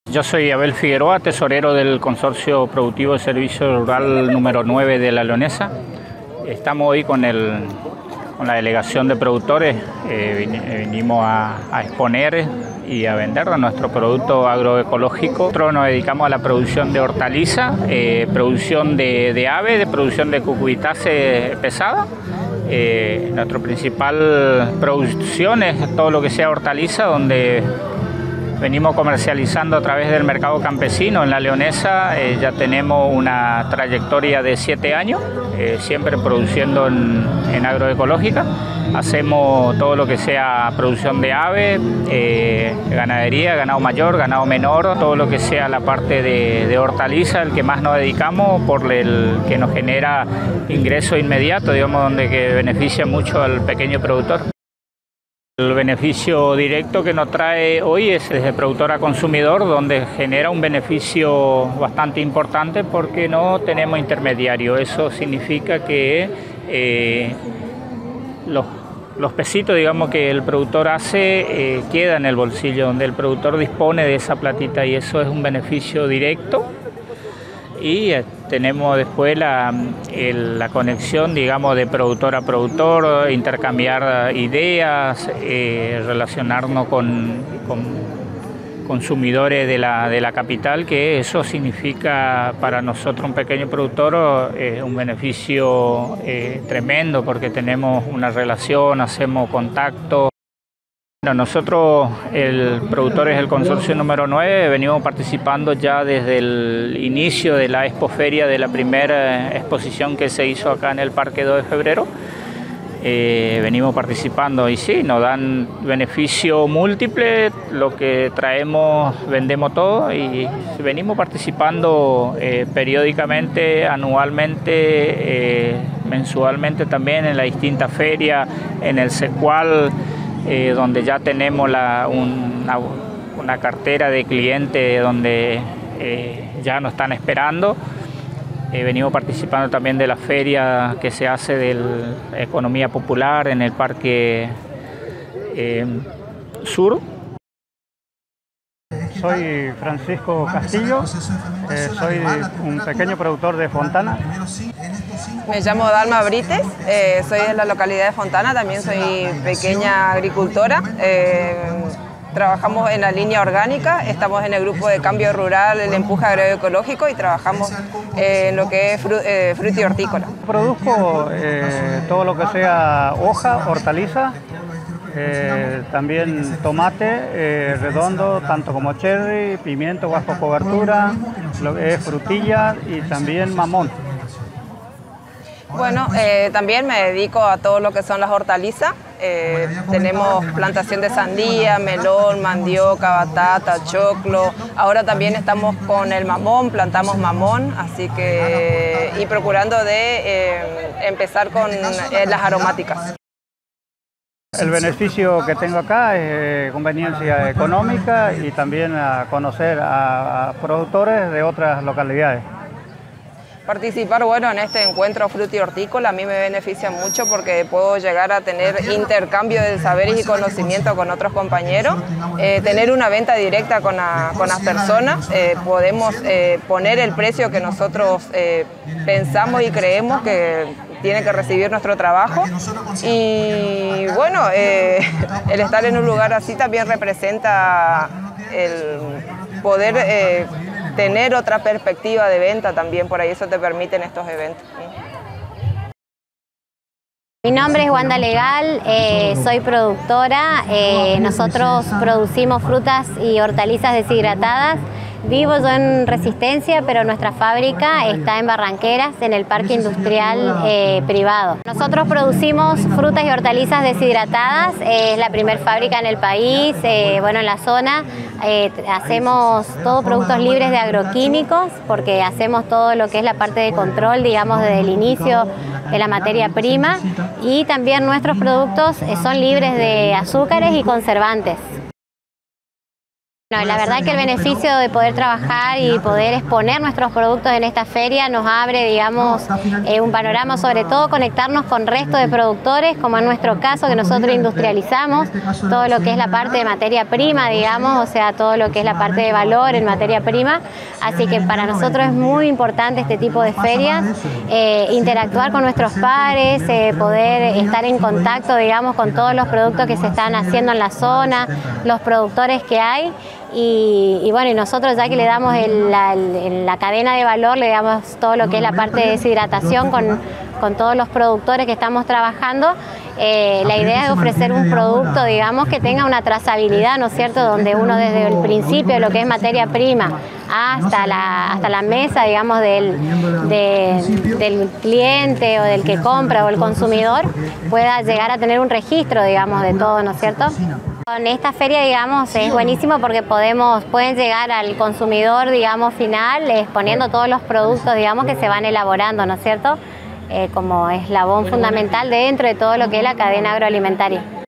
Yo soy Abel Figueroa, tesorero del Consorcio Productivo de Servicio Rural número 9 de La Leonesa. Estamos hoy con la delegación de productores, vinimos a exponer y a vender nuestro producto agroecológico. Nosotros nos dedicamos a la producción de hortaliza, producción de ave, de producción de cucurbitaceae pesada. Nuestra principal producción es todo lo que sea hortaliza, donde venimos comercializando a través del mercado campesino en La Leonesa. Ya tenemos una trayectoria de 7 años, siempre produciendo en agroecológica. Hacemos todo lo que sea producción de aves, ganadería, ganado mayor, ganado menor, todo lo que sea la parte de hortaliza, el que más nos dedicamos, por el que nos genera ingreso inmediato, digamos, donde que beneficia mucho al pequeño productor. El beneficio directo que nos trae hoy es desde productor a consumidor, donde genera un beneficio bastante importante porque no tenemos intermediarios. Eso significa que los pesitos, digamos, que el productor hace, queda en el bolsillo, donde el productor dispone de esa platita, y eso es un beneficio directo. Y tenemos después la conexión, digamos, de productor a productor, intercambiar ideas, relacionarnos con consumidores de la capital, que eso significa para nosotros, un pequeño productor, un beneficio tremendo, porque tenemos una relación, hacemos contacto. Nosotros, el productor es el consorcio número 9, venimos participando ya desde el inicio de la expoferia, de la primera exposición que se hizo acá en el Parque 2 de Febrero. Venimos participando y sí, nos dan beneficio múltiple, lo que traemos vendemos todo, y venimos participando periódicamente, anualmente, mensualmente también en las distintas ferias, en el Secual, donde ya tenemos una cartera de clientes donde ya nos están esperando. Venimos participando también de la feria que se hace de la economía popular en el Parque Sur. Soy Francisco Castillo, soy un pequeño productor de Fontana. Me llamo Dalma Brites, soy de la localidad de Fontana, también soy pequeña agricultora. Trabajamos en la línea orgánica, estamos en el grupo de cambio rural, el empuje agroecológico, y trabajamos en lo que es fruta y hortícola. Produzco todo lo que sea hoja, hortaliza, también tomate redondo, tanto como cherry, pimiento bajo cobertura, lo que es frutilla y también mamón. Bueno, también me dedico a todo lo que son las hortalizas. Tenemos plantación de sandía, melón, mandioca, batata, choclo. Ahora también estamos con el mamón, plantamos mamón, así que y procurando de empezar con las aromáticas. El beneficio que tengo acá es conveniencia económica y también a conocer a productores de otras localidades. Participar, bueno, en este encuentro fruta y hortícola a mí me beneficia mucho porque puedo llegar a tener intercambio de saberes y conocimiento con otros compañeros, tener una venta directa con las personas, podemos poner el precio que nosotros pensamos y creemos que tiene que recibir nuestro trabajo, y bueno, el estar en un lugar así también representa el poder tener otra perspectiva de venta también, por ahí eso te permiten estos eventos. Mi nombre es Wanda Legal, soy productora. Nosotros producimos frutas y hortalizas deshidratadas. Vivo yo en Resistencia, pero nuestra fábrica está en Barranqueras, en el parque industrial privado. Nosotros producimos frutas y hortalizas deshidratadas, es la primera fábrica en el país, bueno, en la zona. Hacemos todos productos libres de agroquímicos, porque hacemos todo lo que es la parte de control, digamos, desde el inicio de la materia prima, y también nuestros productos son libres de azúcares y conservantes. No, la verdad que el beneficio de poder trabajar y poder exponer nuestros productos en esta feria nos abre, digamos, un panorama, sobre todo conectarnos con resto de productores, como en nuestro caso que nosotros industrializamos todo lo que es la parte de materia prima, digamos, o sea, todo lo que es la parte de valor en materia prima. Así que para nosotros es muy importante este tipo de ferias, interactuar con nuestros pares, poder estar en contacto, digamos, con todos los productos que se están haciendo en la zona, los productores que hay. Y bueno, y nosotros ya que le damos en la cadena de valor, le damos todo lo que es la parte de deshidratación con todos los productores que estamos trabajando. La idea es ofrecer un producto, digamos, que tenga una trazabilidad, ¿no es cierto?, donde uno desde el principio, lo que es materia prima, hasta la mesa, digamos, del cliente o del que compra o el consumidor, pueda llegar a tener un registro, digamos, de todo, ¿no es cierto? Con esta feria, digamos, es buenísimo porque pueden llegar al consumidor, digamos, final, exponiendo todos los productos, digamos, que se van elaborando, ¿no es cierto?, como eslabón fundamental dentro de todo lo que es la cadena agroalimentaria.